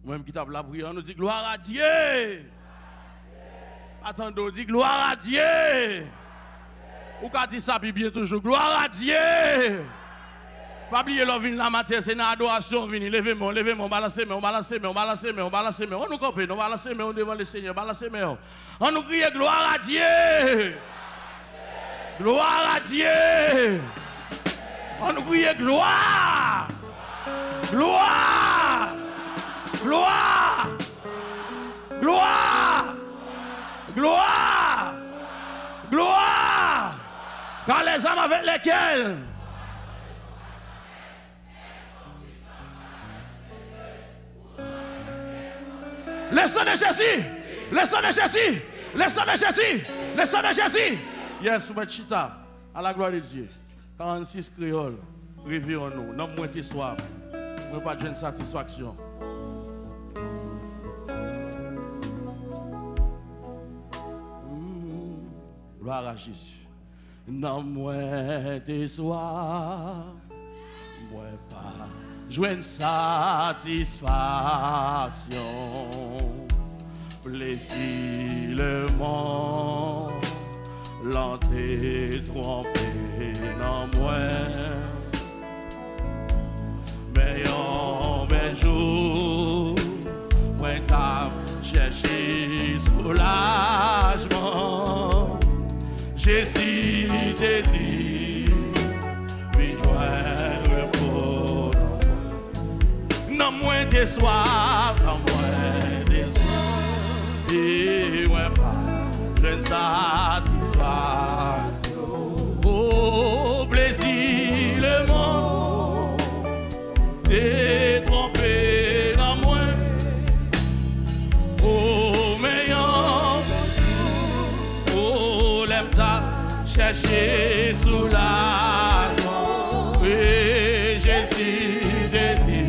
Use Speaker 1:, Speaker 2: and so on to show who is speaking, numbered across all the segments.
Speaker 1: Moi-même qui tape la prière, on nous dit gloire à Dieu. Attendez, on dit gloire à Dieu. Ou qu'a dit ça, puis bien toujours, gloire à Dieu. Pas oublier l'on vient la matin, c'est une adoration, vini, levez-moi, balancez-moi, on nous coupe, on balancez-moi devant le Seigneur, balancez-moi. On nous crie gloire à Dieu. Gloire à Dieu. On nous crie gloire. Gloire. Gloire. Gloire. Gloire. Gloire. Car les âmes avec lesquelles le sang de Jésus, le sang de Jésus, le sang de Jésus, le sang de Jésus. Yes, vous chita, à la gloire de Dieu. 46 créoles, réveillons-nous. Non, moins de soif. Nous pas de satisfaction. Gloire à Jésus. Non, moins de soif. Moi pas. Joindre satisfaction, plaisir le monde, l'entrée trompé dans moi. Mais un bel jour, moi t'as cherché soulagement. Jésus te dit, oui, joindre repos. Non moins de soif, non moins de soif, et moi pas de satisfaction. Oh plaisir le monde, détrompé dans moi. Oh meilleur, oh l'aime ta chercher soulagement. Oui Jésus te dit.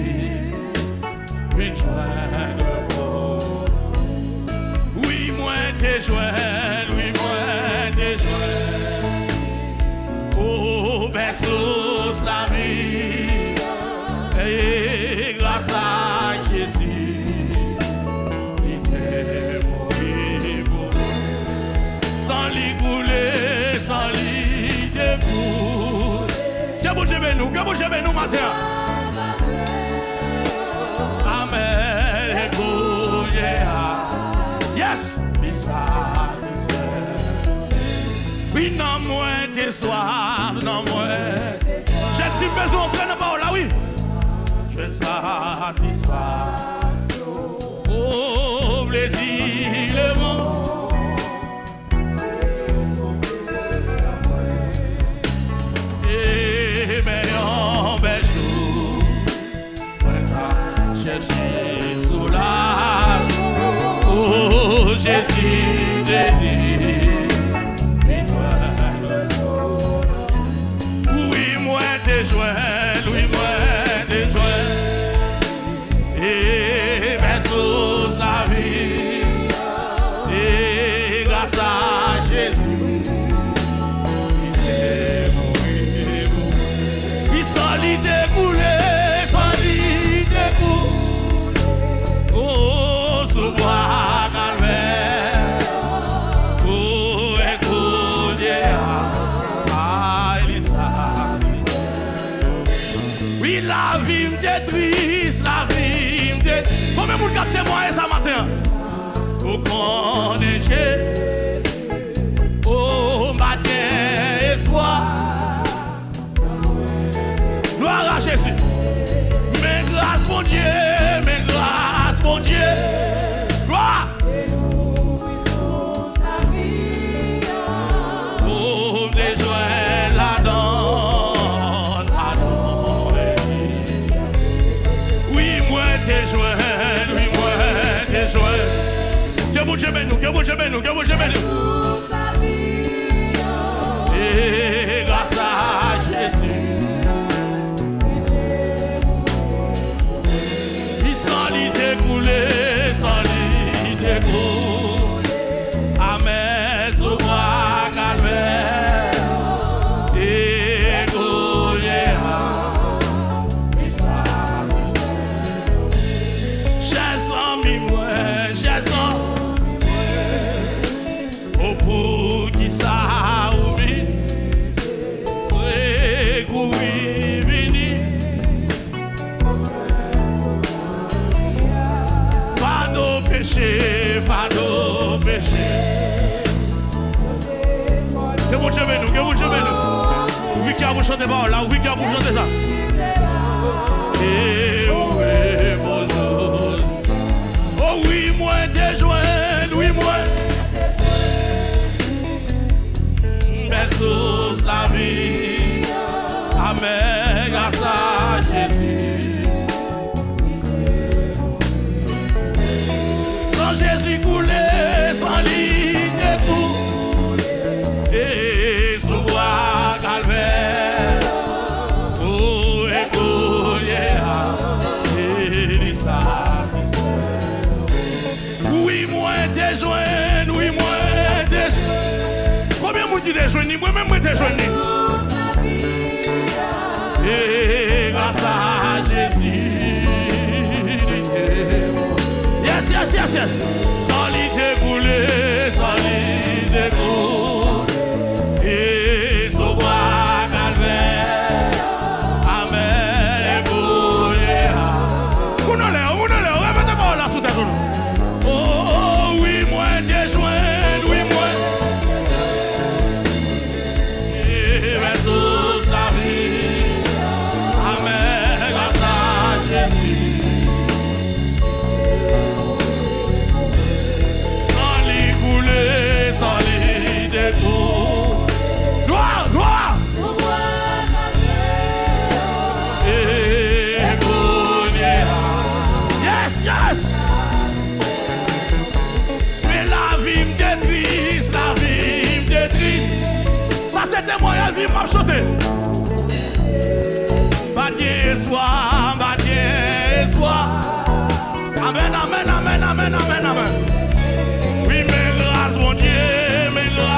Speaker 1: Oui, moi t'es joint, oui, moi t'es joint. Oh, berceau la vie, et grâce à Jésus, il t'est mort pour sans l'y couler, sans l'y découler. Que bougez nous matin. Amen. Yes. Be satisfied. Oui, non, moins tes soirs, non, moins. J'ai si besoin d'entrer dans la parole là, oui. Je te satisfais. Oh, plaisir, le monde. Et meilleur bel jour. Chercher sous la oh Jésus te dit oui moi t'es joint oui moi t'es joint et mes sous la vie et grâce à Jésus il t'est mouru il s'en lit découlé oh, sous bois calvaire, oh, écoute, ah, il oui, la vie me triste, la vie me triste. Combien de monde témoigner ça matin? Au connaître, oh, matin, espoir. Gloire à Jésus. Mais grâce, mon Dieu, mais grâce, mon Dieu. Gloire. Oh, des joies là-dedans, oui, moi, t'es joies, oui, moi, t'es joies. Que vous j'aimez nous, que vous j'aimez nous, que vous j'aimez nous. Et grâce à Jésus. Sans l'y découler, amen, sous bois calvaire, et Goliath, j'ai son vie, moi, j'ai ça. Oh, pour qui ça, oui, oui, vini. Fado péché, fado péché. Que vous chantez nous, que vous chantez nous. Oui, qui a vous chanté par là, oui, qui a vous chanté ça. Et oui, bonjour. Oh oui, moi, t'es joint, oui, moi. Sous la vie, amen, grâce à Jésus. Sans Jésus couler, sans lui découle, et sous bois calvaire, oh, écouler, et les satisfaire. Oui, moi, t'es joint, oui, moi, t'es joint. Combien de monde qui t'es joint? Moi-même, moi, t'es joint. Et grâce à Jésus, yes, yes, yes, yes. Sans lui découlé, sans lui découlé. Et sous bois calvaire, amen, écoulé. Vous n'en l'air, remettez-moi là sous tes genoux. Oh, oui, moi, t'es joint. C'était moi la vie m'a chanté. Pas d'espoir, pas d'espoir. Amen, amen, amen, amen, amen, amen. Oui, mais grâce mon Dieu,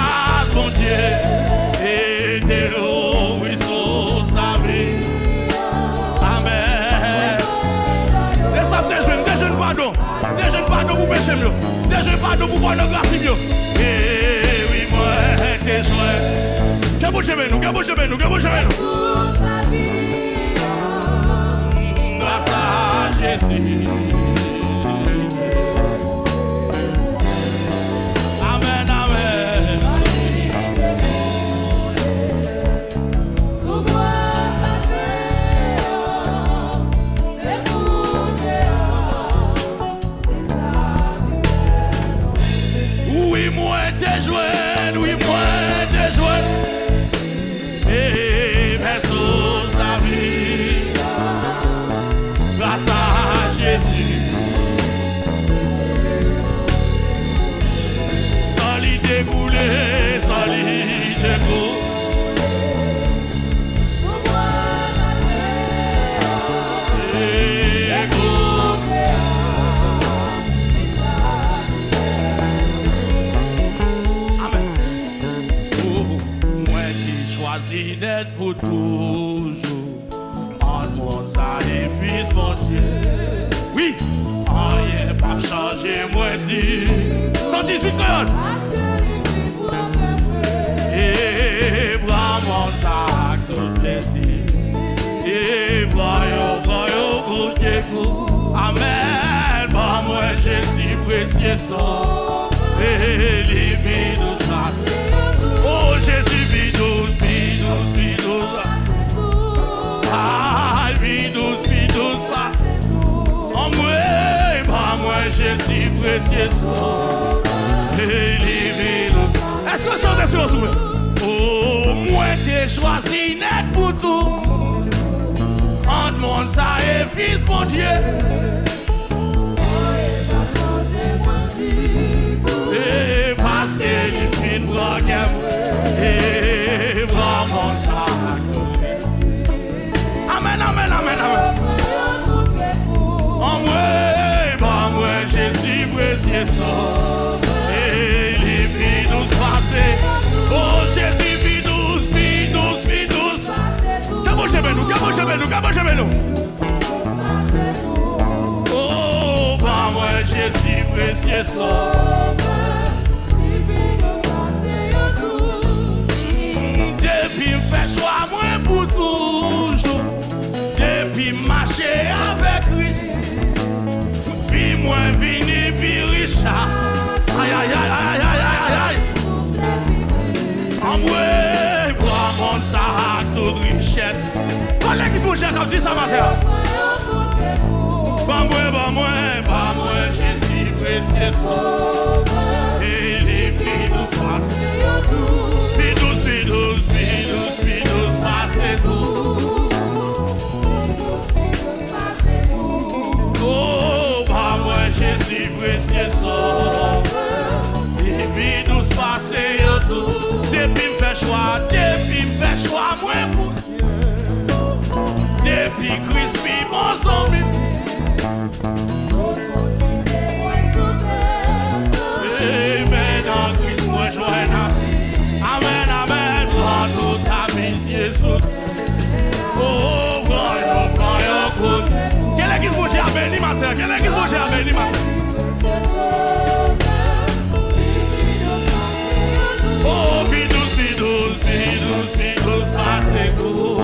Speaker 1: et de l'eau, oui, sous la vie. Amen. Et ça, des jeunes pardon pour péché, des jeunes pardon pour pornographie. Et oui, moi, t'es joué. Que vous j'aimez nous. Grâce à Jésus. Amen, amen. Oui, moi, t'es joué. Et versus la vie, grâce à Jésus. Sans lui découler, sans lui découler. D'être pour toujours en monde ça et fils mon Dieu. Oui, rien pas changer moi dit 118 coyotes. Et bras mon sac tout plaisir. Et voyons pour coup. Amen. Bah moi Jésus précieux sang. Et les vies nous satent. Oh Jésus bidous. Ah, bidous, en moi, Jésus précieux sang. Est-ce que je chante sur le souffle? Oh, moi, t'es choisi net pour tout. Entre monde, ça et fils, mon Dieu. Et parce que les filles broguent, et vraiment ça. Amen, amen, amen, amen. En moi, Jésus précieux sang. Et les vies nous passent. Oh, Jésus, bidous. Qu'est-ce que nous? Oh, moi, Jésus. précieux sang. Depuis me fait choix moi pour toujours. Depuis marcher avec Christ. Puis moi vini puis Richard. Aïe aïe aïe aïe aïe aïe aïe. En moi, bois mon ça toute richesse. Allez qui sont chers comme dit ça matin. Pas moi, Jésus précieux sang. Et les pidous passent. Pidous, passez tout. Oh, pas moi, Jésus précieux sang. Et pidous passez tout. Depuis me fait choix, moi pour Dieu. Depuis Christ, mon zombie. Amen, en Christ, moi joins. Amen, amen, prends toute ta misère sous. Oh, voyons, quelle église pour Dieu a béni matin? Quelle église pour Dieu a béni matin? Oh, pidous, passez tout.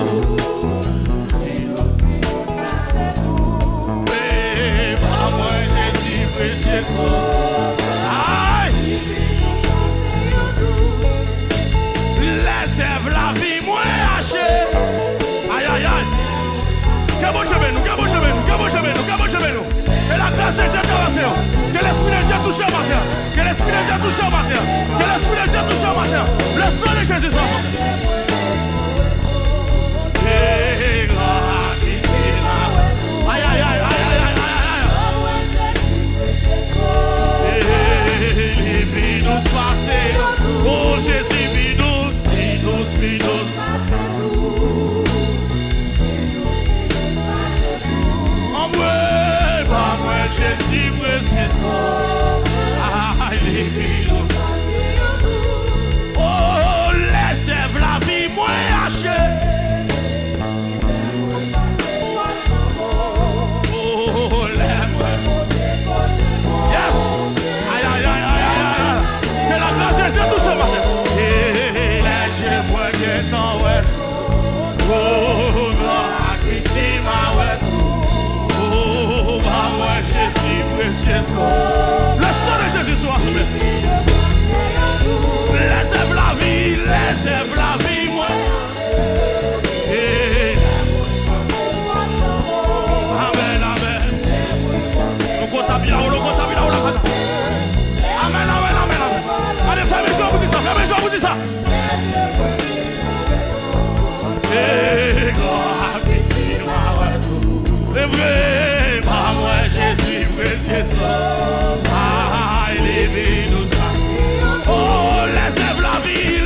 Speaker 1: Mais pas moi, Jésus précieux sang. Aïe! Laissez la vie, moi, haché. Aïe, aïe, aïe. Que bon chemin nous. Et la grâce de Dieu traverse. Que l'esprit de Dieu touche au matin. Que l'esprit de Dieu touche au matin. Que l'esprit de Dieu touche au matin. Le sang de Jésus soit. Aïe, aïe, aïe, aïe, aïe, aïe, aïe. Les pidous passés. Oh Jésus, pidous. En moi, Jésus précieux sang. Aïe, les pidous. Oh, laissez la vie, moi, haché. Oh, l'aime. Yes. Aïe, aïe, aïe, aïe, aïe. Que la grâce de Dieu touche au matin. Et j'ai moi qui est en ouais. Oh, grand victime, ouais. Oh, bah, moi, Jésus précieux sang. Le sang de Jésus soit sauvé. Laissez la vie, moi. Amen, amen. Le compte bien, Amen, amen, amen. Allez, fermez les vous dites ça. Et gloire, pitié, c'est vrai, pas moi, Jésus, précieux sang. Ah, il est venu. Oh, laissez la vie.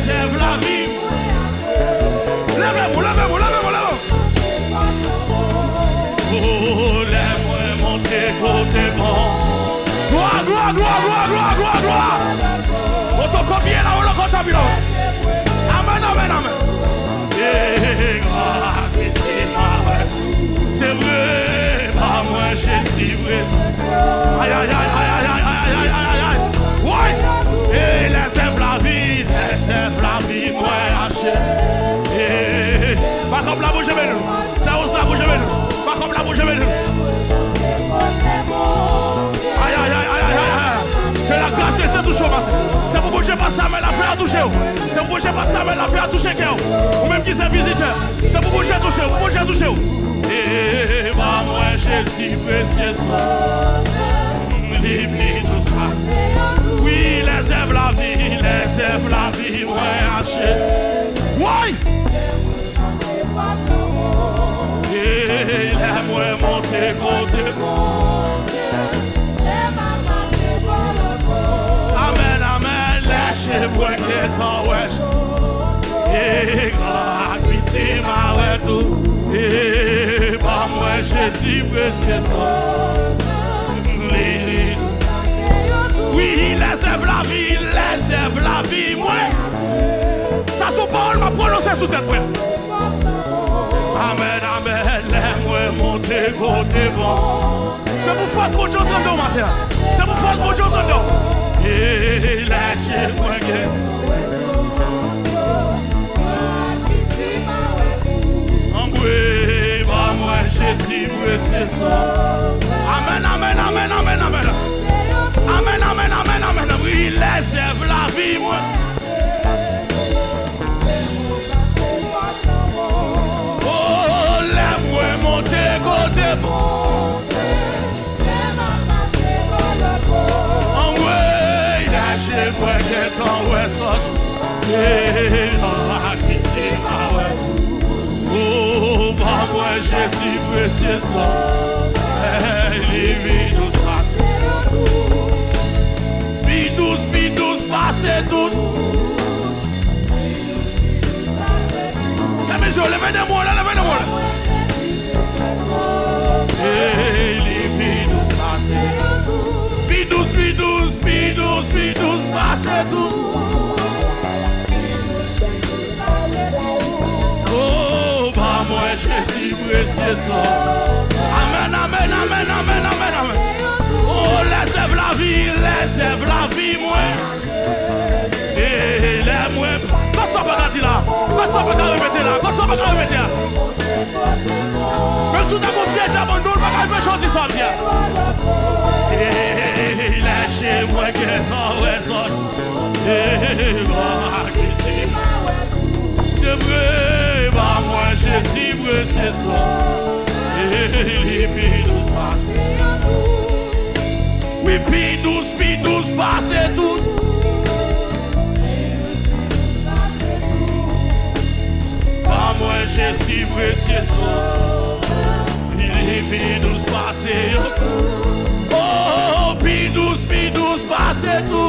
Speaker 1: Levez-vous. Oh, lève-moi monter côté bon. Gloire. Autocopier là, on le compte. Amen. Et gloire, c'est vrai, pas moi, Jésus, vrai. Aïe. Ouais. Et laissez la vie, moi, haché. Pas comme la bouche de nous. C'est où ça, bouche de nous? Pas comme la bouche de nous. Aïe. Que la grâce de Dieu touche au matin. C'est pour bouger pas ça, mais la fait à toucher. C'est pour bouger pas ça, mais la fait à toucher. Ou même qui c'est visiteur. C'est pour bouger à toucher. Et bah moi, Jésus précieux sang. Oui, laissez la vie, moi, haché. Ouais! Et laisse-moi monter côté bon. Amen, lâchez-moi qui est en ouest. Et gratuité ma tout. Et par moi, Jésus précieux sang. Oui, laissez la vie, moi. Ça, son parole m'a prononcé sous tête, moi. Amen, laisse-moi monter côté bon. C'est pour force mon Dieu entendre au matin. C'est pour force mon Dieu entendre. Et lâchez-moi que. Envoyez, va moi Jésus, c'est ça. Amen, amen, amen, amen, amen. Amen, amen, amen, amen. Oui, laissez la vie, moi. Oh, laisse-moi monter côté bon. Envoyez, lâchez-moi que ton ouais ça. Et la quitter ma ouais. Oh, va moi Jésus, c'est ça. Bidous, passez tout. Levez-moi là. Bidous, passez tout. Oh, bah moi Jésus, précieux ça. Amen, amen, amen, amen, amen, amen. Oh, laissez la vie, moi. Et les moi. Pas ça, pas dire là. Pas ça, pas remettre là. Pas ça, pas remettre là. Mais sous ta confiance, j'abandonne, pas me chanter ça, bien. Et lâchez-moi que t'en ressort. Et va quitter. C'est vrai, bah moi, Jésus, c'est ça. Et les bidous passent. Oui, bidous, passez tout. Bah moi, Jésus, c'est ça. Les bidous passez. Oh, bidous, passez tout.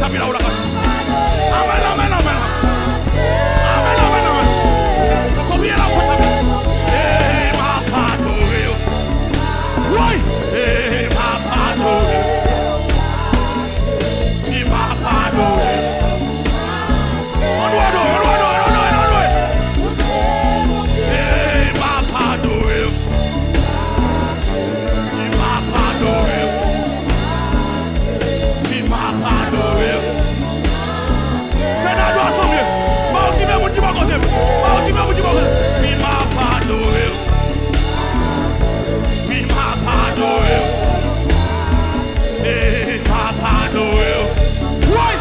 Speaker 1: taper là, amen, amen, amen. Amen, amen, amen. Combien là, vous tapez? Eh, ma patrouille. Oui. Eh, ma patrouille. Il m'a patrouille. On doit. Eh, ma patrouille. Il m'a patrouille. Il m'a patrouille. C'est la loi sans mieux. Pas aussi même qui va causer. Pas aussi même qui va causer. Il m'a patrouille. Il m'a patrouille. Il m'a patrouille. Oui.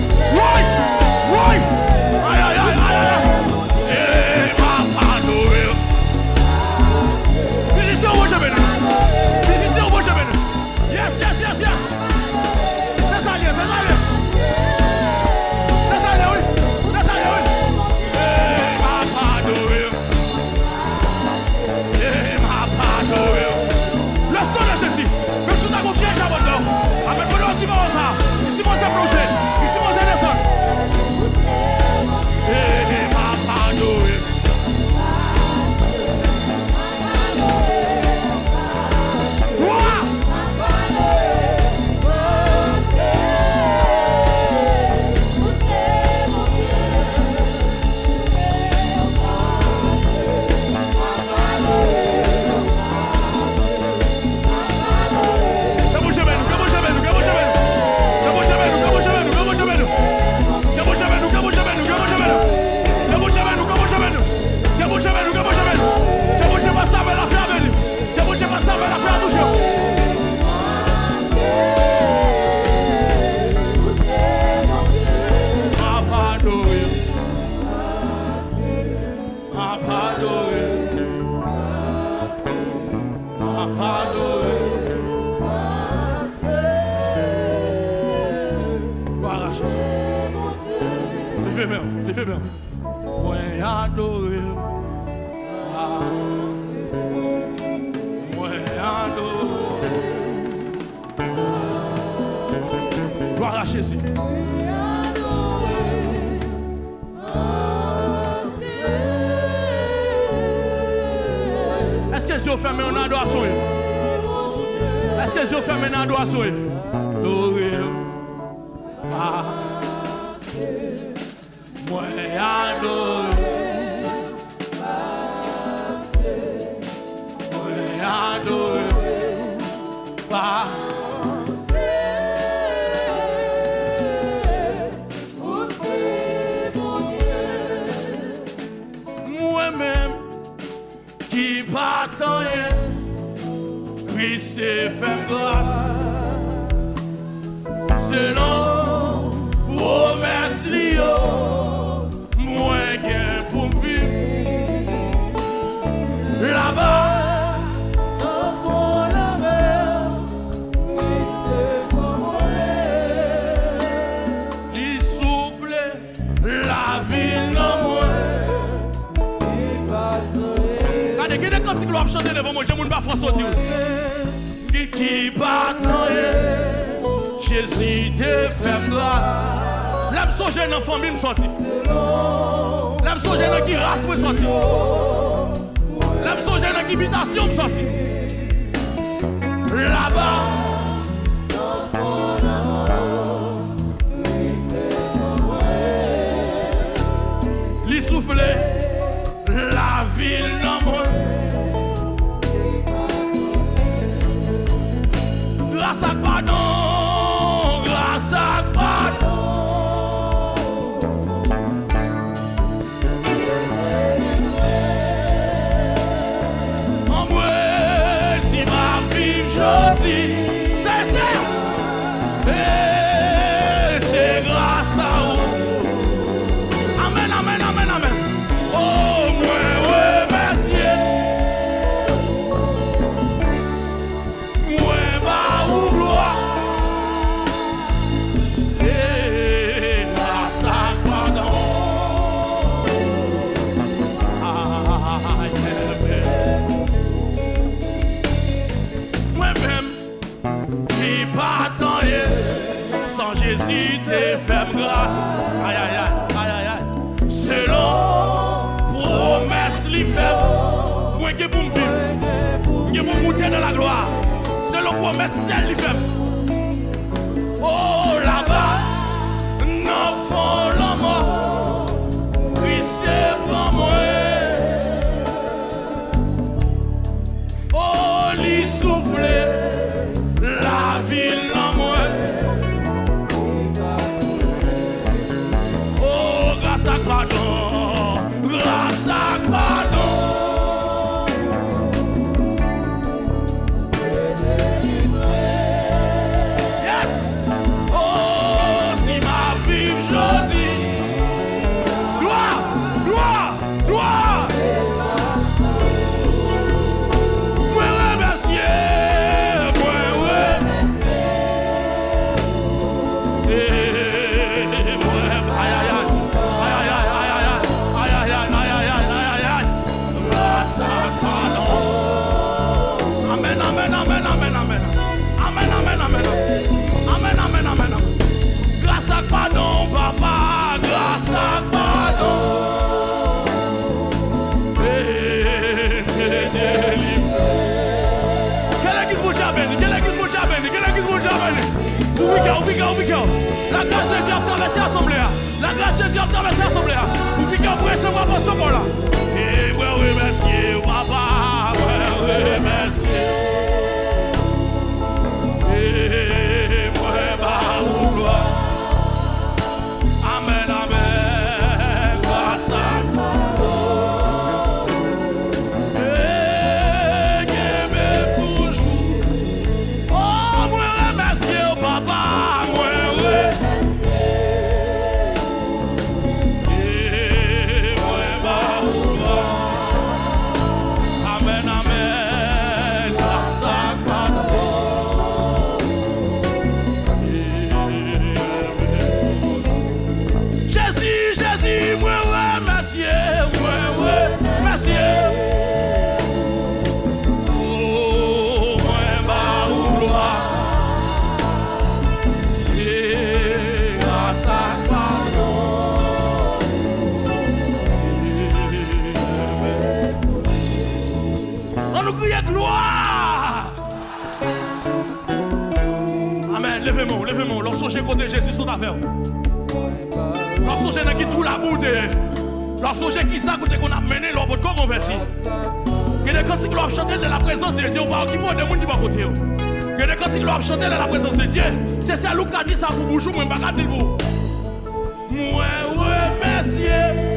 Speaker 1: Aïe, aïe, aïe, aïe. Il m'a patrouille. Musicien, on va jamais nous. Musicien, on va jamais nous. Yes. C'est ça, oui. Le son de Jésus, même si tu as confiance à votre nom, avec mon nom, Simon, ici, mon projet, ici, mon descend. Levez bien. Moi adoré. Moi adoré. Gloire à Jésus. Est-ce que Dieu fait une adoration? Est-ce que Dieu fait une adoration? Adoré. Moi adoré. Moi adoré. Moi-même qui partant, Christ fait grâce. Selon promesse Lio, moi qui pour vivre là-bas. Quand tu dois chanter devant moi, je ne vais pas François dire. Qui battant, Jésus te fait grâce. L'âme songer dans la famille me sorti. L'âme songer dans qui race me sorti. L'âme songer dans qui habitation me sorti. Là-bas. Lui souffler la ville dans moi. Grâce à pardon, grâce à pardon. En moi, si ma vie je dis, c'est ça. Selon Jésus, t'es fait grâce. Aïe, aïe, aïe, aïe, aïe, aïe. Selon promesse, li fait. Moi, qui pour me vivre. Qui pour monter dans la gloire. Selon promesse, celle li fait. Oh, là-bas, non, fond la mort. Christ est pour moi. Oh, li souffle. La ville en moi. Oh, grâce à pardon, grâce à pardon. Yes. Oh, si ma vie je dis, gloire, gloire, gloire. Moi remercier. Grâce à pardon, papa, grâce à pardon. Quelle église vous jamais? Quelle église vous jamais? Quelle église vous jamais? Où we go? La grâce de Dieu a traversé l'assemblée. La grâce de Dieu a traversé l'assemblée. Où we go pour recevoir pour ce moment-là. Et moi remercier, papa, moi remercier. Amen, amen, grâce à pardon. Et que me toujours. Oh, moi remercier, papa, moi remercier. Et moi amen, amen, grâce à pardon. Jésus, moi remercier, moi remercier. Oh, moi gloire. Et grâce à pardon. On nous crie gloire. Amen, levez-moi. Lorsque j'ai côté Jésus sur ta affaire. Lorsque j'ai qui tout la boude, lorsque j'ai qui ça qu'on a mené l'homme comme converti. Il y a des cantiques qui l'ont chanté de la présence de Dieu, on parle qui m'a des gens qui vont côté. Il y a des cantiques qui l'ont chanté de la présence de Dieu. C'est ça, Luc a dit ça pour bouchou, moi, je ne vais pas dire pour. Moi, remercier.